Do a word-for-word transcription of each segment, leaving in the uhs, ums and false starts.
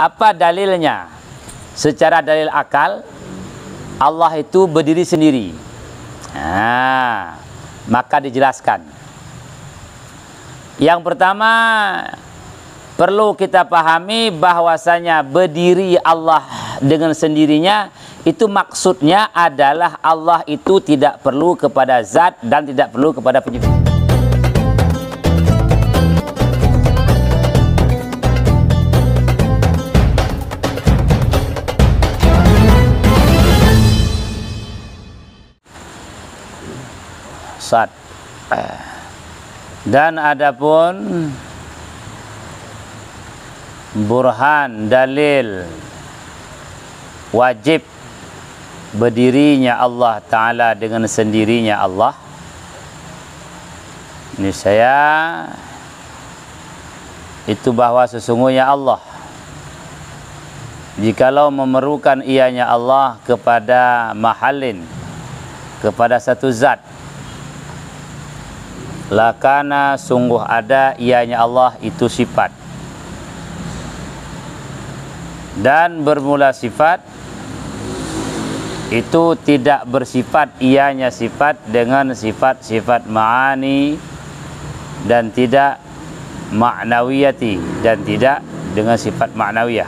apa dalilnya? Secara dalil akal, Allah itu berdiri sendiri. Nah, maka dijelaskan. Yang pertama, perlu kita pahami bahwasanya berdiri Allah dengan sendirinya, itu maksudnya adalah Allah itu tidak perlu kepada zat dan tidak perlu kepada pencipta. Zat. Dan adapun burhan, dalil wajib berdirinya Allah Ta'ala dengan sendirinya Allah, ini saya itu bahwa sesungguhnya Allah, jikalau memerlukan ianya Allah kepada mahalin, kepada satu zat, lakana sungguh ada ianya Allah itu sifat. Dan bermula sifat itu tidak bersifat ianya sifat dengan sifat-sifat ma'ani dan tidak ma'nawiyati, dan tidak dengan sifat ma'nawiyah.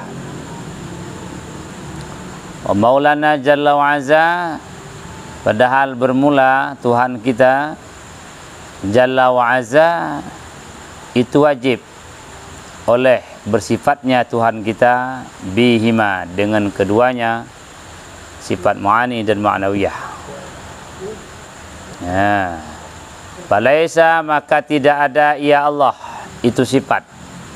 Wa maulana jalla wa'azza, padahal bermula Tuhan kita jalla wa'azza itu wajib oleh bersifatnya Tuhan kita bihima, dengan keduanya, sifat ma'ani dan ma'nawiyah. Ya. Falaisa, maka tidak ada ya Allah itu sifat.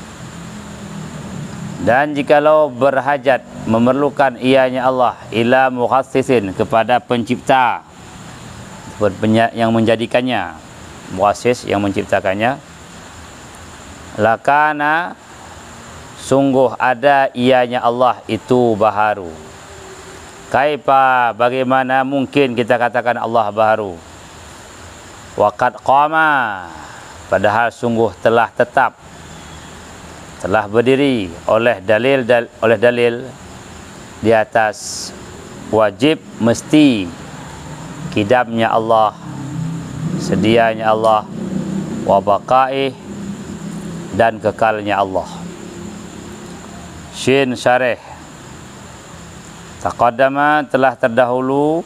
Dan jikalau berhajat memerlukan ianya Allah ila mukhassisin, kepada pencipta yang menjadikannya, muassis yang menciptakannya, lakana sungguh ada ianya Allah itu baharu. Kaifa, bagaimana mungkin kita katakan Allah baharu? Waqad qama, padahal sungguh telah tetap, telah berdiri oleh dalil dal, oleh dalil di atas wajib mesti kidamnya Allah, sedianya Allah, wa baqaih, dan kekalnya Allah. Shin syarih, taqaddama, telah terdahulu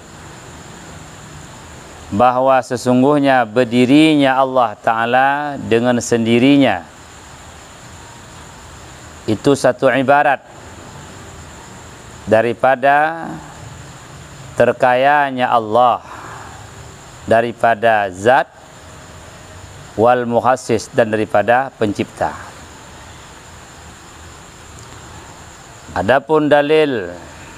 bahwa sesungguhnya berdirinya Allah Ta'ala dengan sendirinya itu satu ibarat daripada terkayanya Allah daripada zat, wal mukhassis, dan daripada pencipta. Adapun dalil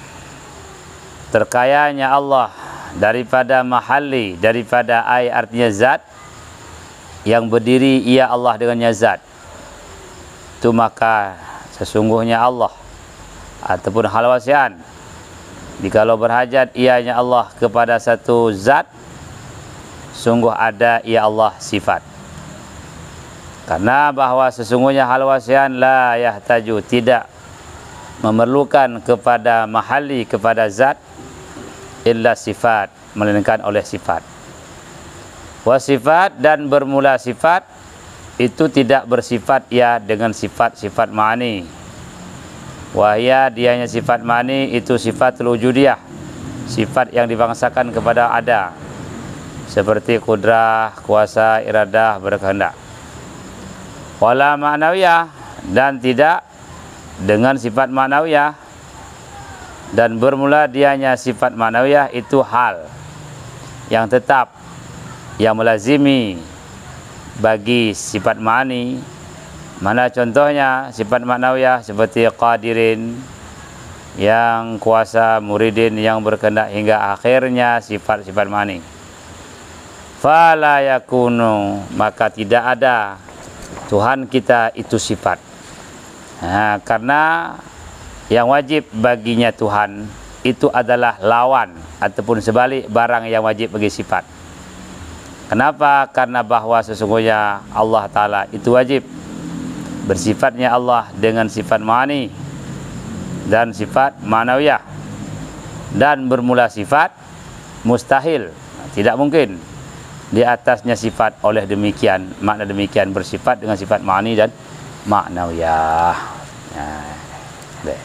terkayanya Allah daripada mahalli, daripada ai artinya zat, yang berdiri ia Allah dengannya zat, itu maka sesungguhnya Allah ataupun hal wasian, jikalau berhajat ianya Allah kepada satu zat, sungguh ada ia Allah sifat. Karena bahwa sesungguhnya hal wasian la yahtaju, tidak memerlukan kepada mahali, kepada zat, illa sifat, melainkan oleh sifat. Wasifat, dan bermula sifat itu tidak bersifat ya dengan sifat-sifat ma'ani. Wahya, dianya sifat ma'ani itu sifat wujudiyah, sifat yang dibangsakan kepada ada, seperti kudrah, kuasa, iradah, berkehendak. Wala ma'nawiyah, dan tidak dengan sifat ma'nawiyah. Dan bermula dianya sifat ma'nawiyah itu hal yang tetap, yang melazimi bagi sifat ma'ani. Mana contohnya sifat ma'nawiyah? Seperti qadirin, yang kuasa, muridin, yang berkehendak, hingga akhirnya sifat-sifat ma'ani. Fala yakunu, maka tidak ada Tuhan kita itu sifat. Nah, karena yang wajib baginya Tuhan itu adalah lawan ataupun sebalik barang yang wajib bagi sifat. Kenapa? Karena bahwa sesungguhnya Allah Ta'ala itu wajib bersifatnya Allah dengan sifat ma'ani, dan sifat ma'nawiyah. Dan bermula sifat mustahil, tidak mungkin di atasnya sifat. Oleh demikian, makna demikian bersifat dengan sifat ma'ani dan ma'nawiyah. Nah, deh.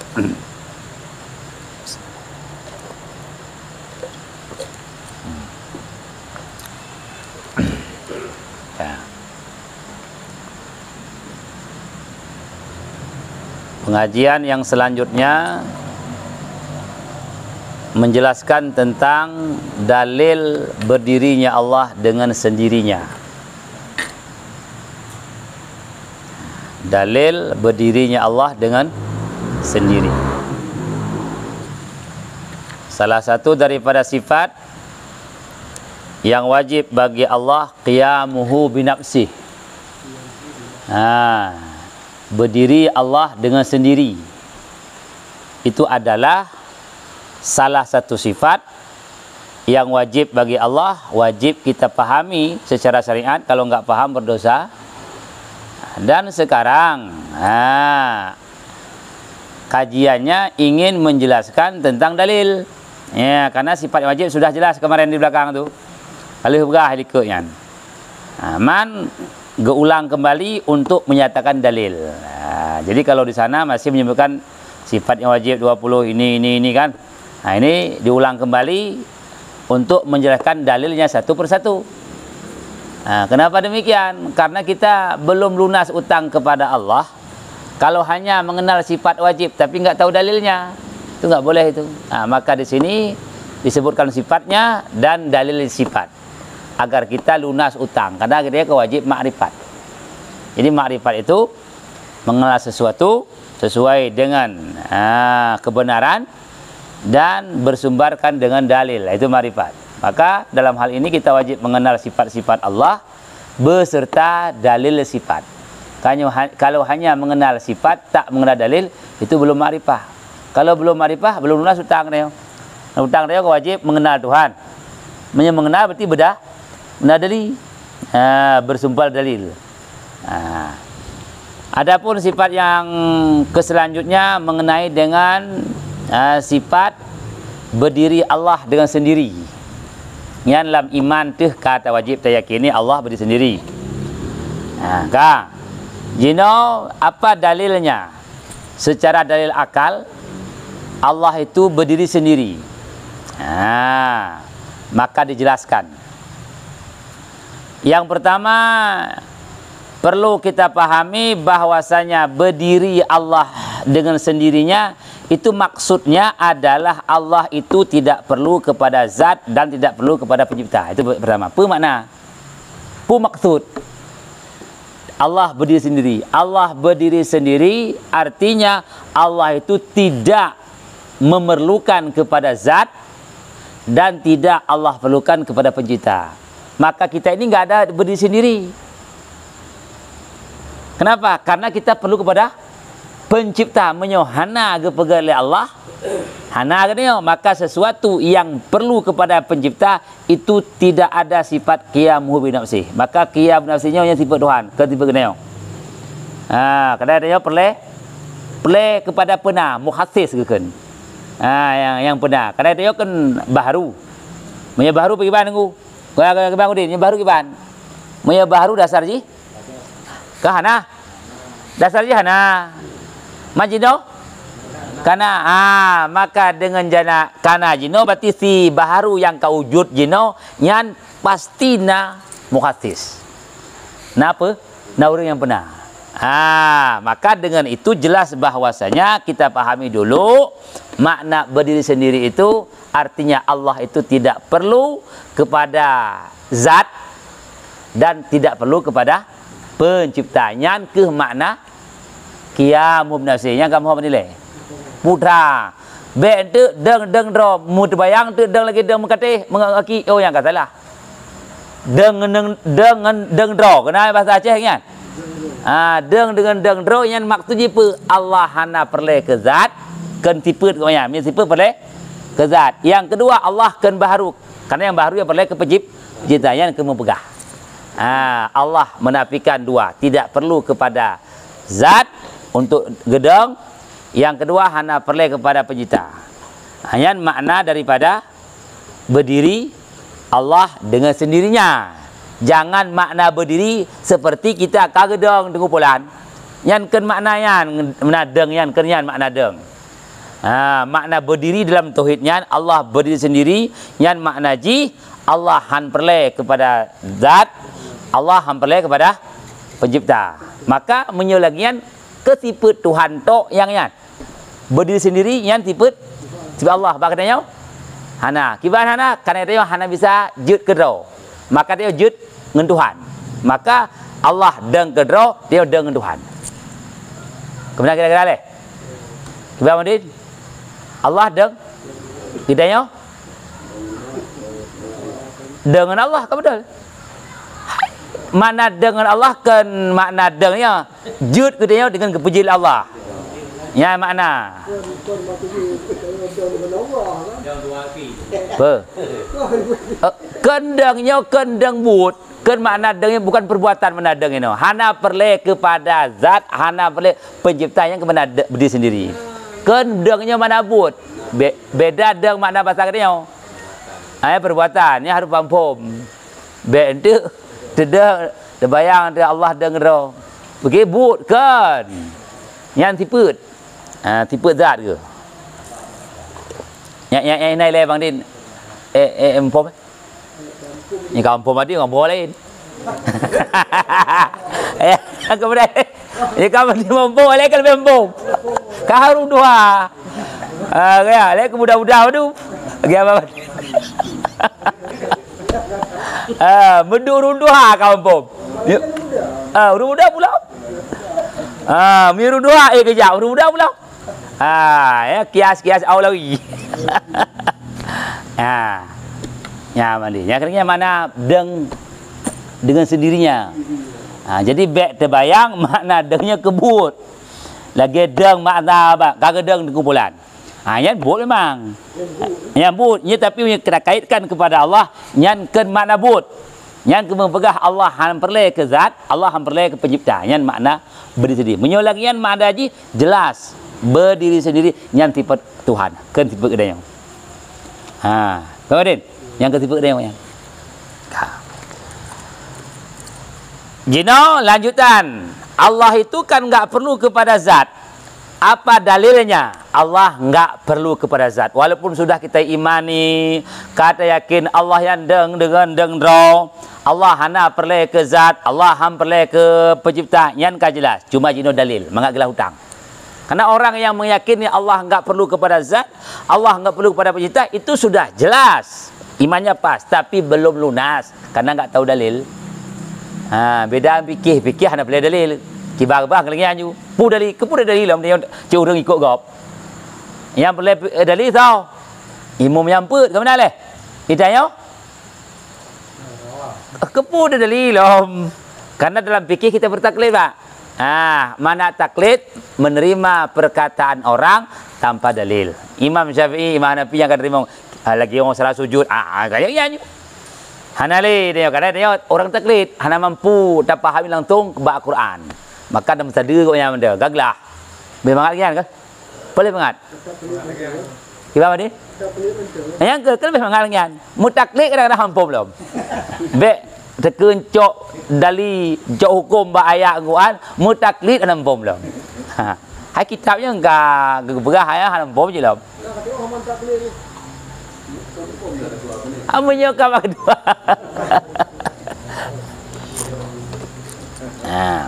Pengajian yang selanjutnya menjelaskan tentang dalil berdirinya Allah dengan sendirinya. Dalil berdirinya Allah dengan sendiri. Salah satu daripada sifat yang wajib bagi Allah qiyamuhu binafsih. Nah, berdiri Allah dengan sendiri itu adalah salah satu sifat yang wajib bagi Allah, wajib kita pahami secara syariat. Kalau nggak paham berdosa. Dan sekarang nah, kajiannya ingin menjelaskan tentang dalil ya, karena sifat wajib sudah jelas kemarin di belakang tuh. Kalau berah likutnya aman geulang kembali untuk menyatakan dalil. Nah, jadi kalau di sana masih menyebutkan sifat yang wajib dua puluh ini ini ini kan. Nah, ini diulang kembali untuk menjelaskan dalilnya satu persatu. Nah, kenapa demikian? Karena kita belum lunas utang kepada Allah. Kalau hanya mengenal sifat wajib tapi nggak tahu dalilnya, itu nggak boleh itu. Nah, maka di sini disebutkan sifatnya dan dalil sifat agar kita lunas utang. Karena dia kewajib makrifat. Jadi makrifat itu mengenal sesuatu sesuai dengan ah, kebenaran dan bersumberkan dengan dalil, itu makrifat. Maka dalam hal ini kita wajib mengenal sifat-sifat Allah beserta dalil sifat. Kalau hanya mengenal sifat tak mengenal dalil, itu belum makrifah. Kalau belum makrifah, belum lunas utang dia. Utang dia wajib mengenal Tuhan. Mengenal berarti bedah benar dalil, ah, bersumber dalil. Ah. Adapun sifat yang keselanjutnya mengenai dengan Uh, sifat berdiri Allah dengan sendiri. Yang dalam iman tuh kata wajib teriyakini Allah berdiri sendiri. Nah, kan? You know apa dalilnya? Secara dalil akal Allah itu berdiri sendiri. Nah, maka dijelaskan. Yang pertama perlu kita pahami bahwasanya berdiri Allah dengan sendirinya itu maksudnya adalah Allah itu tidak perlu kepada zat dan tidak perlu kepada pencipta. Itu pertama. Apa makna? Apa maksud? Allah berdiri sendiri. Allah berdiri sendiri artinya Allah itu tidak memerlukan kepada zat dan tidak Allah perlukan kepada pencipta. Maka kita ini nggak ada berdiri sendiri. Kenapa? Karena kita perlu kepada pencipta, menyohana kepada Allah. Hana katanya, maka sesuatu yang perlu kepada pencipta itu tidak ada sifat qiyamuhu binafsih. Maka qiyam binafsihnya yang sifat Tuhan, ke tipe keneo. Ah, kadang-kadang perle perle kepada pena, mukhassis kan. Ah, yang yang pena. Kadang-kadang kan baharu. Punya baharu pergi ban aku. Kau ke bang Udin, yang baru ke ban. Punya baharu dasar ji? Ke hana. Dasar ji hana. Majino karena ah maka dengan jana karena jino berarti si baharu yang kau wujud jino yang pastina mukhassis. Napa? Na orang yang benar. Ah, maka dengan itu jelas bahwasanya kita pahami dulu makna berdiri sendiri itu artinya Allah itu tidak perlu kepada zat dan tidak perlu kepada penciptanya. Ke makna qiyamuhu binafsihnya kamu menilai mudah be tu deng deng dro mut bayang tu deng lagi deng mengkatih mengaki oh yang kata lah deng deng dengan deng dro kenapa bahasa Aceh kan ah deng dengan deng dro yang maksudnya apa Allah hana perle ke zat kan tipe konya min tipe perle ke zat. Yang kedua Allah kan baharu karena yang baharu yang perle ke pencipta yang ke mempegah. Ah Allah menafikan dua, tidak perlu kepada zat untuk gedang Yang kedua hana perle kepada pencipta. Hanya makna daripada berdiri Allah dengan sendirinya. Jangan makna berdiri seperti kita kagedeng dengan bulan. Yan ken makna yan menadeng yan ken yan makna deng. Ha, makna berdiri dalam tauhidnya Allah berdiri sendiri. Yan makna ji Allah han perle kepada zat, Allah han perle kepada pencipta. Maka menyelagian ketipe Tuhan tok yang yan berdiri sendiri yang tipe tipe Allah bakatnya hana kiban hana karena dia hana bisa jut kedro maka dia jut dengan Tuhan maka Allah deng kedro dia deng dengan Tuhan kemudian kira-kira leh kiban mandin Allah deng tidaknya dengan Allah kan betul mana dengan Allah kan makna dengnya jut kedanya dengan kepujian Allah. Ya makna. Apa? Kendangnya kendang but. Ken makna dengnya bukan perbuatan menadeng ini. Hana perle kepada zat, hana perle pencipta yang kepada berdiri sendiri. Kendangnya mana but. Be beda deng makna bahasa katanya. Ayat perbuatan ini harus paham. Be itu tidak terbayang Allah dengar. Begitu but kan. Yang tiput. Ah, tipe zat ke? Yang yang yang naik bang Din. Eh eh empom. Ni kampung mati ngomong lain. Eh, kemudian ni kamu di empom lain kan empom. Kaharu dua. Ah, kaya lain kemudah-mudah tu. Lagi apa? Ah, mendurun dua kampung. Ah, mudah pula. Ah, miru dua eh kejap, mudah pula. Ah, ya kias-kias aulawi. Ah. Ya mandi. Ya kerana mana deng dengan sendirinya. Ah, jadi bek terbayang makna dengnya kebut. Lagi deng makna apa? Kagak deng di kumpulan. Ah, yang but memang. Yang but, nya tapi kita kaitkan kepada Allah, yang ken makna but. Yang kemempegah Allah han perle ke zat, Allah han perle ke pencipta. Yang makna berdiri sendiri. Menyolagian makna haji jelas berdiri sendiri yang tipe Tuhan. Kan tipe kedai yang. Ha, kemudian yang ketipe kedai yang. Ha. Jino lanjutan. Allah itu kan enggak perlu kepada zat. Apa dalilnya? Allah enggak perlu kepada zat. Walaupun sudah kita imani, kata yakin Allah yang deng dengan deng dro. Allah hana perle ke zat, Allah ham perle ke pencipta. Yang kan jelas. Cuma jino dalil, mangak gelah hutang. Karena orang yang meyakini Allah enggak perlu kepada zat, Allah enggak perlu kepada pencipta, itu sudah jelas. Imannya pas, tapi belum lunas. Karena enggak tahu dalil. Ha, beda fikih, fikih hana perle dalil. Kibar bah kelengnya ju. Pu dalil, ke pu dalil lam dia ceu orang ikut gop. Yang perle dalil tau. Imam yang put, ke mana leh? Hidayah. Ke pu dalil lam. Karena dalam fikih kita bertaklid, Pak. Ah, mana taklid menerima perkataan orang tanpa dalil. Imam Syafi'i, Imam Hanafi yang akan terima ah, lagi orang salah sujud. Ah, kayaknya Hanali dia kata dia orang taklid, hana mampu tak faham langsung baca Quran. Maka dalam sadar kau yang dia gaglah. Memang kan kan? Boleh banget. Gimana ni? Yang ke kan memang kan. Mutaklid kadang-kadang hampa belum. Be terkencok dari jauh hukum ba ayat Quran mutaklid ada bom belum. Ha. Hai kitabnya enggak geberah ya ada bom je belum. Amunyo ka kedua. Nah.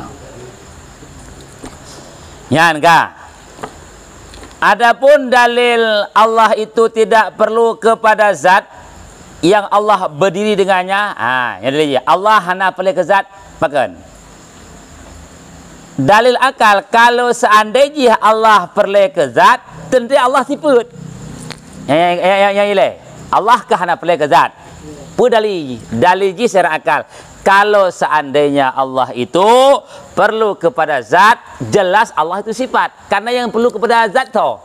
Yan ka. Adapun dalil Allah itu tidak perlu kepada zat yang Allah berdiri dengannya, ah, yang dalil Allah hana perlu ke zat, makan. Dalil akal kalau seandainya Allah perlu ke zat, tentu Allah sifat. Yang yang yang yang ile. Allah kah hana perlu ke zat? Pu dalil, dalil ji secara akal. Kalau seandainya Allah itu perlu kepada zat, jelas Allah itu sifat. Karena yang perlu kepada zat tu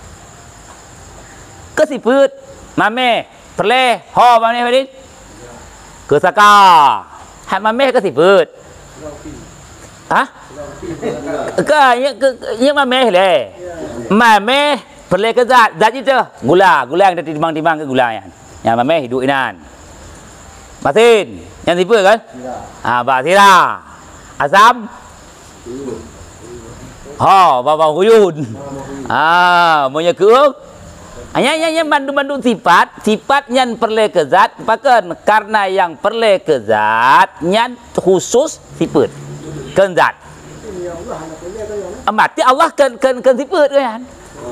kesifat. Mame perle ho mame hadis ke saka ha mame ke sifat Ah? Ke nya nya mameh le. Mameh perle ke zat, zat itu gula, gula yang ditimbang-timbang ke gula yang. Yang mameh hidup inan. Masin, yang tipe kan? Ah, basira. Asam? Ha, bawang huyun. Ah, monya keung. Hanya yang mandu-mandu sifat, sifat yang perle ke zat, bahkan karena yang perle ke zat, yang khusus sifat. Kan zat. Mati Allah kan kan kan sifat kan.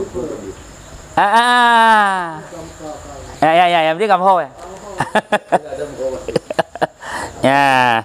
Ah. Ya ya ya, yang penting kamu ya. Ya.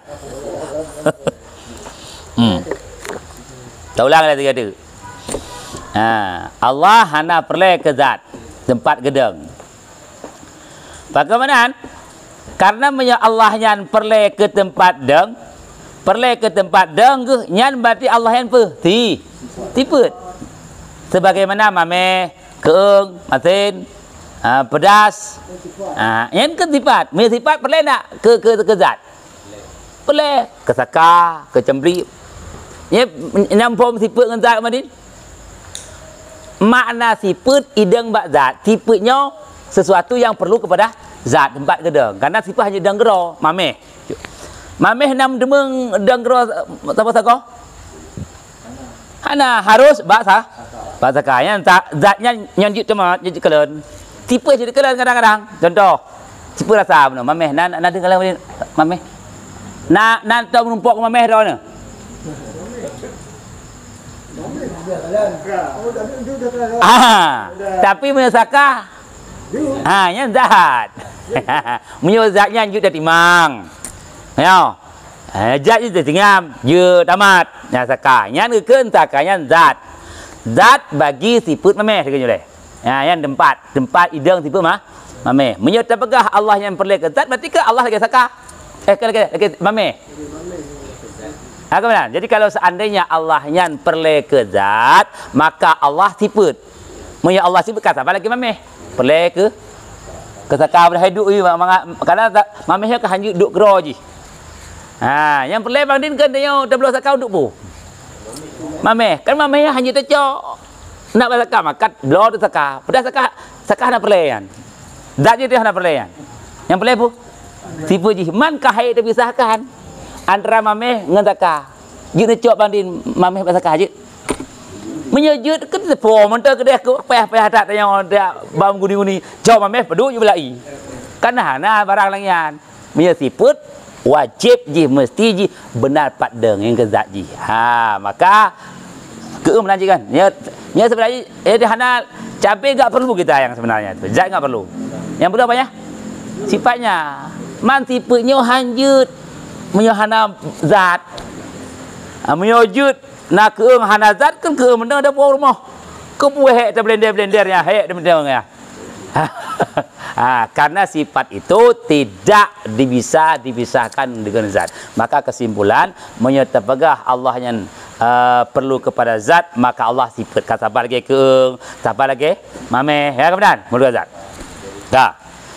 Hmm. Dah ulang lagi ada. Ha, Allah hana perle ke zat, tempat gedeng. Bagaimana? Karena menyo Allah yang perle ke tempat deng, perle ke tempat deng ke, nyan berarti Allah yang pe, ti, tipet. Sebagaimana mame, keung, masin, uh, pedas, uh, yang ke sifat, punya sifat perle nak ke ke ke zat, perle ke saka, ke cembri, ya nampom sifat dengan zat madin. Makna sifat ideng bak zat, tipenya sesuatu yang perlu kepada zat tempat gedeng. Karena sifat hanya deng gero, mameh. Mameh nam demeng deng gero apa sako? Hana harus bak sah. Bak sakanya zatnya nyanjut cuma nyanjut kelen. Tipe jadi kelen kadang-kadang. Contoh, tipe rasa benar. Mameh nan nan dengar kelen mameh. Na nan tahu menumpuk mameh dah ni. Ah, tapi menyesaka. Ah, yang zat. Menyesaknya juga timang. Ya. Eh, zat itu tingam, je tamat. Nyasaka, yang keun sakanya zat. Zat bagi sifat mameh sekejap leh. Ya, yang tempat, tempat ideng sifat mah mameh. Menyata pegah Allah yang perle ke zat, berarti ke Allah lagi saka. Eh, lagi lagi mameh. Ha, kemudian, jadi kalau seandainya Allah yang perle ke zat, maka Allah sifat. Menyo Allah sifat kata apa lagi mameh? Perle ke ke saka ber hidup i karena mamehnya ke hanjuk duk gero ji. Ha, yang perle bang din kan dia tablo saka duk bu. Mameh, kan mamehnya hanjuk tecok. Nak saka makat blo tu saka. Pada saka saka nak perle kan. Zat je dia nak perle kan. Yang perle bu sifat ji man kahai terpisahkan antara mameh dengan saka. Jut tecok bang din mameh saka je. Menyejut ke tepo mentah ke dia ke payah-payah tak tanya dia bam guni-guni jawab mameh peduk je belai. Kan hana barang langian. Menyesiput wajib ji mesti ji benar pat deng yang ke zat ji. Ha, maka keum lanjikan. Nya nya sebenarnya eh hana cabai enggak perlu kita yang sebenarnya tu. Zat enggak perlu. Yang perlu apa ya? Sifatnya. Man tipenya hanjut menyohana zat. Ha, menyojut nak keung hana zat kan keung mendang ada buah rumah. Kebuah hek blender-blendernya hek blendernya. Ha, karena sifat itu tidak bisa dipisahkan dengan zat. Maka kesimpulan menyata pegah Allah yang uh, perlu kepada zat, maka Allah sifat. Kata apa lagi keung, kata apa lagi mameh, ya kemudian mulut zat. Dah.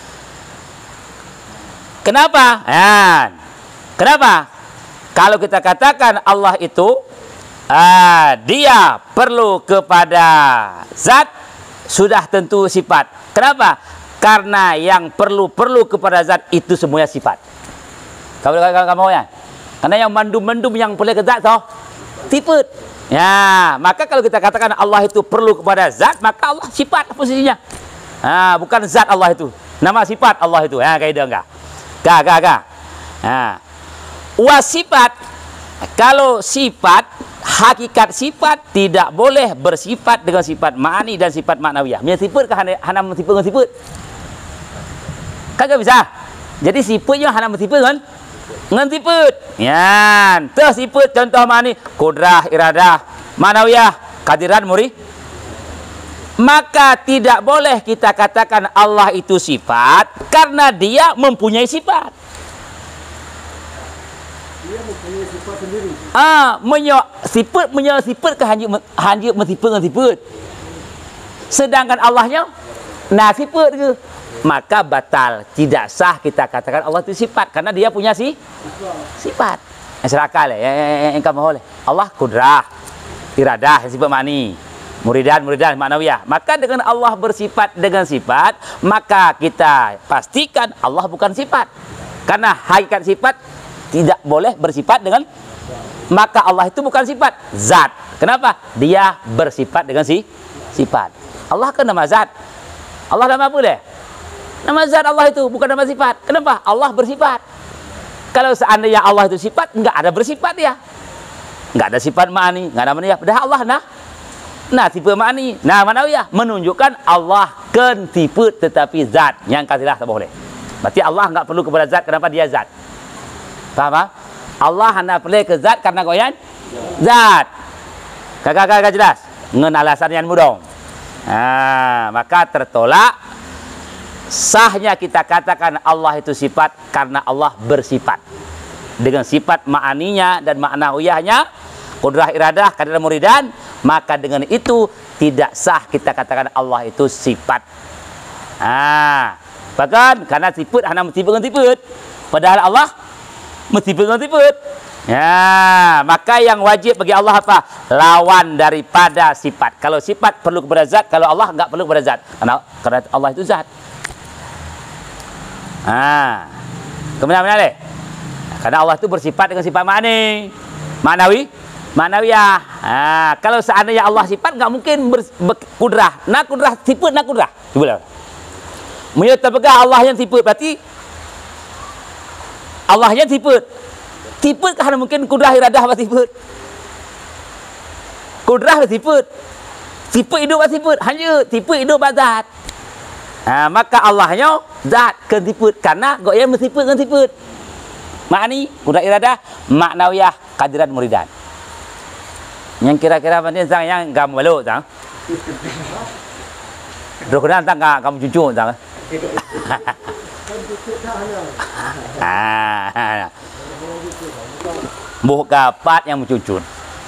Kenapa? Ya. Kenapa? Kalau kita katakan Allah itu uh, dia perlu kepada zat, sudah tentu sifat. Kenapa? Karena yang perlu-perlu kepada zat itu semuanya sifat. Kamu kamu kamu ya? Karena yang mandum-mandum yang perlu ke zat toh sifat. Ya, maka kalau kita katakan Allah itu perlu kepada zat, maka Allah sifat posisinya. Ah, bukan zat Allah itu. Nama sifat Allah itu. Ya, kaidah enggak? Gak, gak, gak. Nah, wasifat, kalau sifat, hakikat sifat tidak boleh bersifat dengan sifat ma'ani dan sifat maknawiyah. Punya sifat ke hana, hana sifat dengan sifat? Kagak bisa. Jadi sifatnya hana sifat kan? Dengan sifat. Ya, tuh sifat contoh ma'ani, kudrah, iradah, maknawiyah, kadiran, muri. Maka tidak boleh kita katakan Allah itu sifat karena dia mempunyai sifat. Dia mempunyai sifat sendiri. Ah, menyo sifat menyo sifat ke hanya hanya mensifat dengan sifat. Sedangkan Allahnya nah sifat ke, maka batal, tidak sah kita katakan Allah itu sifat karena dia punya si sifat. Serakal eh, yang engkau mohon Allah kudrah, iradah sifat ma'ni, muridan muridan ma'nawiyah. Maka dengan Allah bersifat dengan sifat, maka kita pastikan Allah bukan sifat. Karena hakikat sifat tidak boleh bersifat dengan, maka Allah itu bukan sifat, zat. Kenapa? Dia bersifat dengan si sifat. Allah kan nama zat. Allah nama apa deh? Nama zat Allah itu bukan nama sifat. Kenapa? Allah bersifat. Kalau seandainya Allah itu sifat, enggak ada bersifat dia. Enggak ada sifat ma'ani, enggak ada manawiyah. Padahal Allah nah. Nah, tipe ma'ani, nah manawiyah menunjukkan Allah kan tipe tetapi zat. Yang kasilah tak boleh. Berarti Allah enggak perlu kepada zat, kenapa dia zat? Faham tak? Allah hanya perlu ke zat karena goyan zat. Kakak-kakak jelas? Ngen alasan yang mudah. Nah, maka tertolak sahnya kita katakan Allah itu sifat karena Allah bersifat dengan sifat ma'aninya dan ma'nawiyahnya, kudrah iradah, kadar muridan, maka dengan itu tidak sah kita katakan Allah itu sifat. Ah, bahkan karena sifat hanya mesti dengan sifat, padahal Allah mesti dengan sifat. Ya, maka yang wajib bagi Allah apa? Lawan daripada sifat. Kalau sifat perlu kepada zat, kalau Allah enggak perlu kepada zat. Karena, karena Allah itu zat. Ah, kemudian mana leh? Karena Allah itu bersifat dengan sifat ma'ani, ma'nawi, ma'nawiyah. Ah, kalau seandainya Allah sifat, nggak mungkin berkudrah. Nak kudrah sifat, nak kudrah. Cuba lah. Menyatakan Allah yang sifat, berarti Allah yang sifat. Sifat kan mungkin kudrah iradah apa sifat? Kudrah sifat. Sifat hidup apa sifat? Hanya sifat hidup bazat. Ha, maka Allahnya zat kan sifat karena goya mensifat kan sifat. Ma'ani, kudrah iradah, ma'nawiyah, kadiran muridan. Yang kira-kira mana sang yang kamu malu sang? Dokunan sang kamu cucu sang? Ah, buka pat yang mencucut.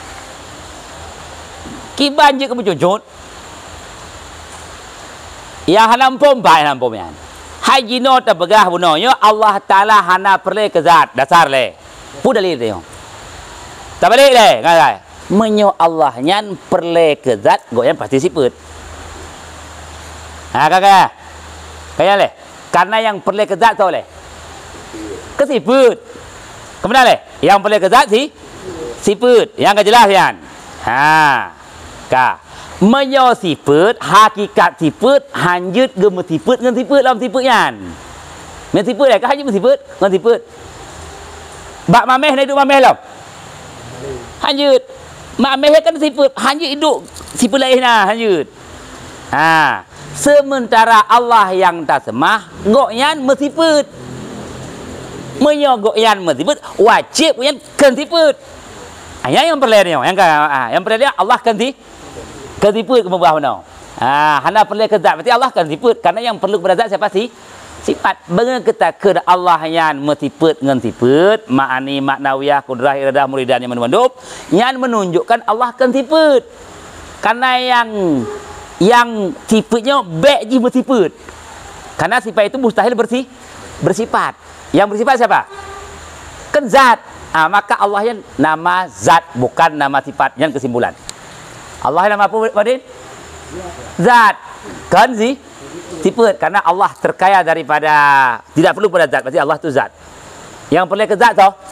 Kiban je kamu cucut. Yang hanam pom baik hanam pom yan. Haji no terbegah bunonyo Allah Taala hana perle ke zat dasar le. Pu dalil dia. Tak balik le, ngai. Menyo Allah nyan perle ke zat goyan pasti sifat. Ha kakak. Kayak le. Karena yang perle ke zat tahu le. Ke sifat. Kemudian le, yang perle ke zat si sifat. Yang ke jelas yan. Ha. Ka. Menyo sifat, hakikat sifat, hanjut gemuk sifat dengan sifat dalam sifat yan. Men sifat ya, kan hanjut sifat dengan sifat. Bak mameh nak hidup mameh lah. Hanjut. Mameh kan sifat, hanjut hidup sifat lain lah, hanjut. Ha. Sementara Allah yang tak semah, gokyan mesifat. Menyo gokyan mesifat, wajib yan kan sifat. Yang yang perlahan yang kan, yang perlahan Allah kan sifat. Kesifat ke bawah mana? Ah, hana perlu ke zat. Berarti Allah kan sifat. Karena yang perlu kepada zat siapa sih? Sifat. Bagaimana kita ke Allah yang mesifat dengan sifat, ma'ani, ma'nawiyah, kudrah, iradah, muridan yang menunduk, yang menunjukkan Allah kan sifat. Karena yang yang sifatnya baik je bersifat. Karena sifat itu mustahil bersih bersifat. Yang bersifat siapa? Kan zat. Ah, maka Allah yang nama zat bukan nama sifat. Yang kesimpulan. Allah nama apa Wadin? Zat. Kan sih? Sifat. Karena Allah terkaya daripada tidak perlu pada zat. Berarti Allah itu zat. Yang perlu ke zat tau?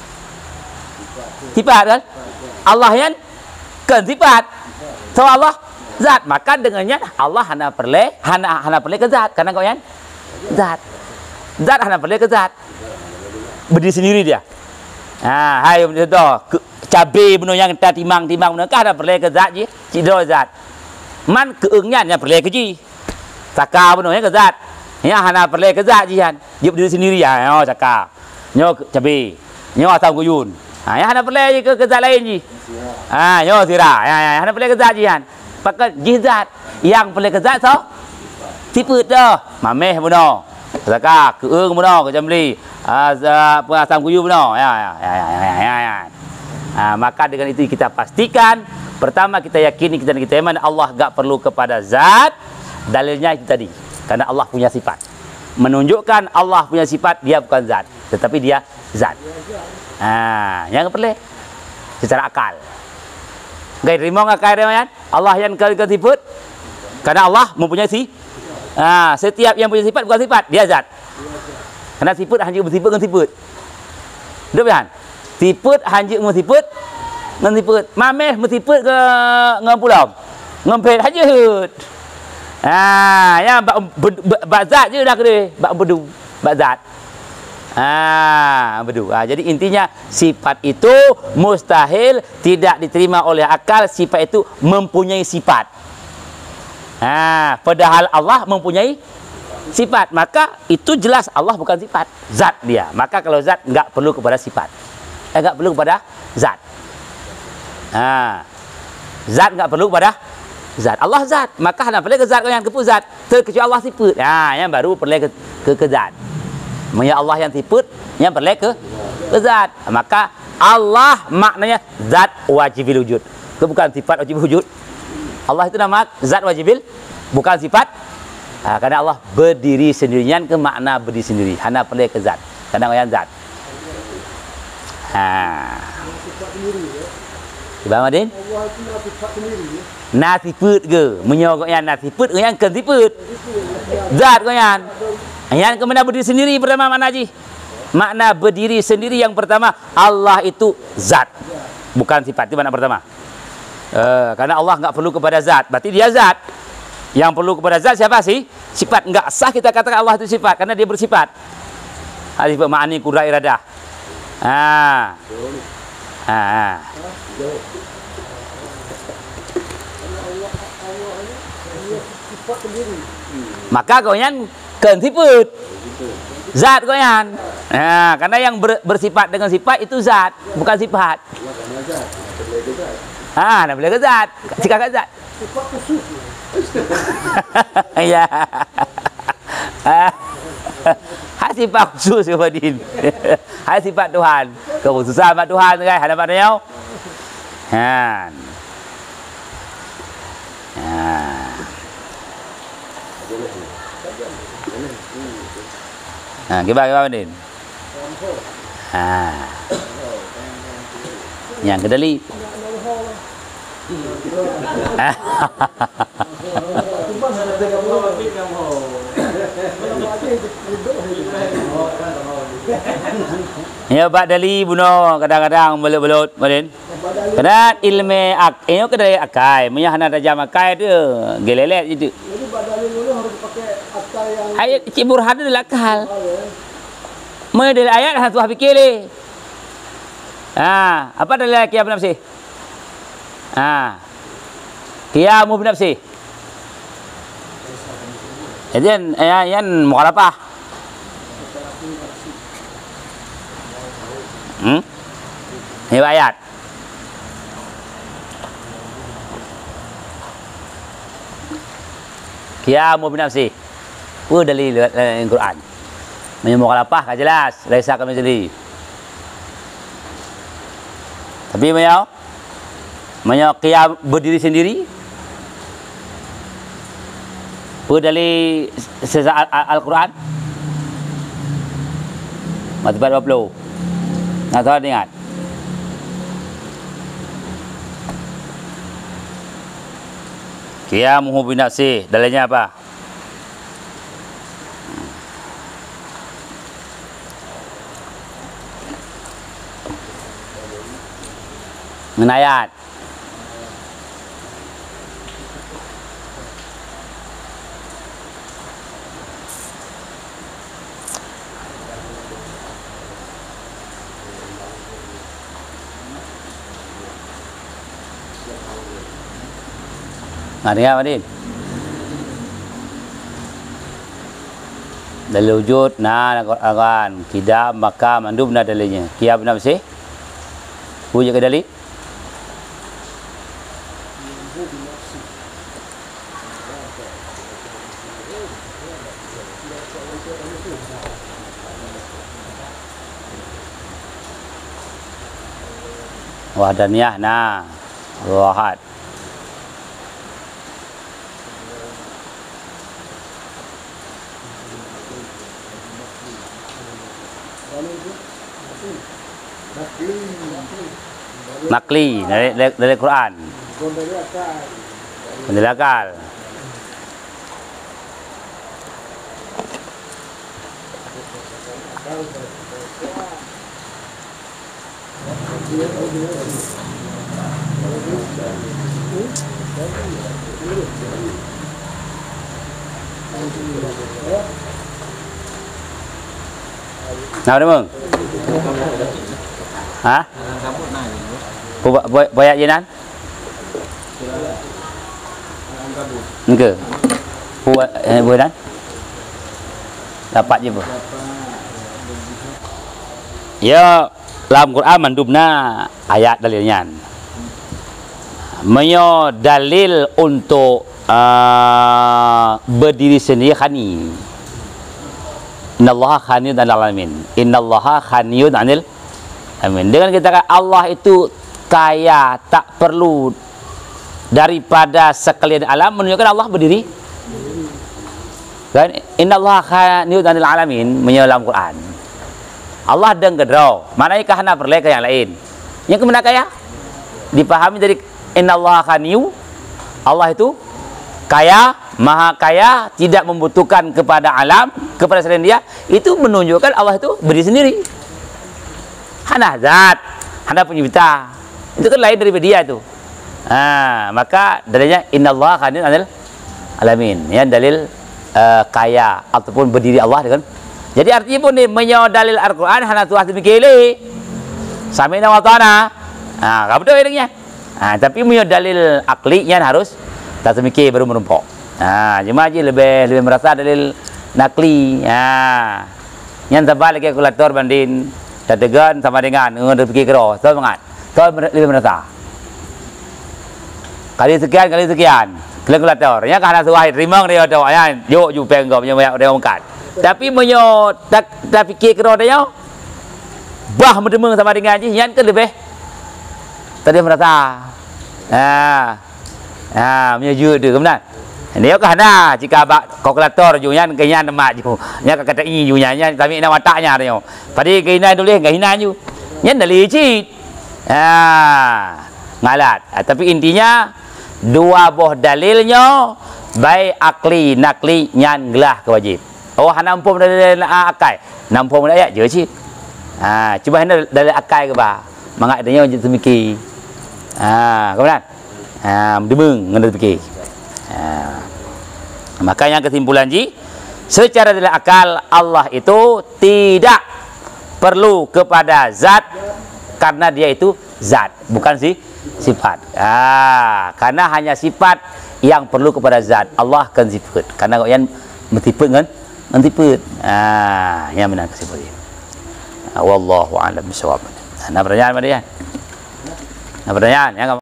Sifat kan? Allah yang kan sifat. So Allah zat. Maka dengannya Allah hanya perlu hanya hanya perlu ke zat. Karena kau yang zat. Zat hanya perlu ke zat. Berdiri sendiri dia. Ah, hai contoh cabai benda yang kita timang-timang benda kah ada perlu ke zat je. Cidro zat. Man keungnya yang perlu ke ji. Saka benda yang ke zat. Ya hana perlu ke zat je kan. Dia berdiri sendiri ya. Oh saka. Nyo cabai. Nyo asam guyun. Ha ya hana perlu je ke, ke zat lain je. Ha nyo sirah. Ya ya hana perlu ke zat je kan. Pakai ji zat. Yang perlu ke zat so. Sifat dah. Mameh benda. Saka keung benda ke jambli. Ah apa asam guyun benda. Ya ya ya ya ya. ya. Ha, maka dengan itu kita pastikan pertama kita yakini kita kita iman Allah gak perlu kepada zat. Dalilnya itu tadi karena Allah punya sifat menunjukkan Allah punya sifat, dia bukan zat tetapi dia zat. Ha, yang pelik secara akal. Gaya terima akal dia Allah yang ke sifat. Karena Allah mempunyai si. Ha, setiap yang punya sifat bukan sifat, dia zat. Karena sifat hanya bersifat dengan sifat. Betul kan? Sifat hanya dengan sifat dengan sifat. Mameh bersifat ke dengan pulau. Ngempet hanya. Ha, ya bak, bak zat je dah kena. Bak bedu, bak zat. Ha, bedu. Ha, jadi intinya sifat itu mustahil tidak diterima oleh akal. Sifat itu mempunyai sifat. Ha, padahal Allah mempunyai sifat. Maka itu jelas Allah bukan sifat. Zat dia. Maka kalau zat enggak perlu kepada sifat. Eh, enggak perlu kepada zat. Ha. Zat enggak perlu kepada zat. Allah zat, maka hendak perlu ke zat yang kepu zat. Terkecuali Allah sifat. Ha, yang baru perlu ke ke, ke zat. Maya Allah yang sifat, yang perlu ke ke zat. Maka Allah maknanya zat wajibil wujud. Itu bukan sifat wajib wujud. Allah itu nama zat wajibil, bukan sifat. Ha, karena Allah berdiri sendirian ke makna berdiri sendiri. Hendak perlu ke zat. Karena yang zat. Ha. Bang Adin? Allah itu nak sifat sendiri. Nak sifat ke? Menyokok yang nak sifat ke yang kan sifat? Zat ke yang? Yang ke mana berdiri sendiri pertama makna haji? Makna berdiri sendiri yang pertama Allah itu zat. Bukan sifat. Itu makna pertama. Uh, karena Allah enggak perlu kepada zat. Berarti dia zat. Yang perlu kepada zat siapa sih? Sifat. Enggak sah kita katakan Allah itu sifat karena dia bersifat. Alif ma'ani qudra iradah. Ha. Ha. ha. Maka kau yang kan sifat zat kau yang. Nah, karena yang ber, bersifat dengan sifat itu zat, bukan sifat. Ah, nak boleh ke zat? Jika ke zat. Sifat khusus. Ya. Ha sifat khusus Ubadin. Ha sifat Tuhan. Kekhususan mak Tuhan kan hadapan dia. Ha. Ha. Ha, gimana gimana Din? Ha. Yang kedali. Ya Pak Dali buno kadang-kadang belut-belut Madin. Karena ilmu ak ini kedai akai, punya hana tajam akai tu gelelet gitu. Jadi Pak Dali dulu harus pakai akai yang ayat cibur hadu lakal. Mulai dari ayat satu fikir le. Ha, apa dalil qiyam nafsi? Ha. Qiyam nafsi. Jadi yang yang mukhalafah. Hmm? Ini ayat. Qiyamu binafsi. Apa dalil dalam Quran? Mukhalafah kan jelas, laisa kami jadi. Tapi mau mau qiyam berdiri sendiri. Apa dalil Al-Quran? Matbad dua puluh. Nah, tuan ingat. Qiyamuhu binafsi, dalilnya apa? Menayat. Ngerti apa Din? Dalil wujud, nah akan kidam, maka mandub nah dalilnya. Qiyam nafsi. Wujud ke dalil? Wahdaniyah, nah wahad. Nakli dari, dari, dari Quran. Dari akal. Nào đấy mừng. Hả? Banyak je nan? Enggak. Buat eh buat dan? Dapat je apa? Ya, dalam Quran mandubna ayat dalilnya. Menyo dalil untuk uh, berdiri sendiri khani. Innallaha khaniyun 'anil alamin. Innallaha khaniyun 'anil alamin. Dengan kita kata Allah itu kaya, tak perlu daripada sekalian alam, menunjukkan Allah berdiri. Kan? Innallaha khaniyun 'anil alamin menyelam Quran. Allah dengkedro, maknanya kahana perleka yang lain. Yang kemana kaya? Dipahami dari innallaha khaniyu, Allah itu kaya, maha kaya, tidak membutuhkan kepada alam, kepada selain dia. Itu menunjukkan Allah itu berdiri sendiri. Hana zat, hana pencipta. Itu kan lain daripada dia itu. Nah, maka dalilnya innallaha khaniyun 'anil alamin. Ya, dalil uh, kaya ataupun berdiri Allah dengan. Jadi artinya pun ni menyo dalil Al-Quran hana tuah demikian. Sami'na wa ta'ana. Ah, apa betul orangnya? Ah, tapi menyo dalil aklinya harus tak demikian baru menumpuk. Ah, cuma aja lebih lebih merasa dalil nakli. Ah. Yang tebal lagi kalkulator banding dadegan sama dengan ngeudeuk pikir kero, tahu banget. Tahu lebih merasa. Kali sekian kali sekian kalkulator. Ya karena suai rimang dia ada ya, yo ju penggo punya banyak dia angkat. Tapi menyo tak tak fikir kero dia. Bah mendemeng sama dengan aja yang ke lebih. Tadi merasa. Ah. Ah, menyuju tu kemudian. Dia ke hana jika bak kalkulator ju yan ke yan mak ju. Nya kata i ju nya tapi nak wataknya dia. Padi ke ina tulis ke ina ju. Yan dalil cit. Ah, ngalat. Ah, tapi intinya dua buah dalilnya baik akli nakli nyan gelah kewajib. Oh hana ampun dalil akal. Nampung ayat je cit. Ah, cuba hana dalil akal ke ba. Mangat dia semiki. Ah, kemudian. Ah, demeng ngene fikir. Ah. Maka yang kesimpulan ji, secara dalil akal Allah itu tidak perlu kepada zat karena dia itu zat, bukan si sifat. Ah, karena hanya sifat yang perlu kepada zat. Allah kan sifat. Karena kau yang mentiput kan, mentiput. Ah, yang benar kesimpulan. Ah, wallahu a'lam bishawab. Nah, pertanyaan mana dia? Nah, pertanyaan yang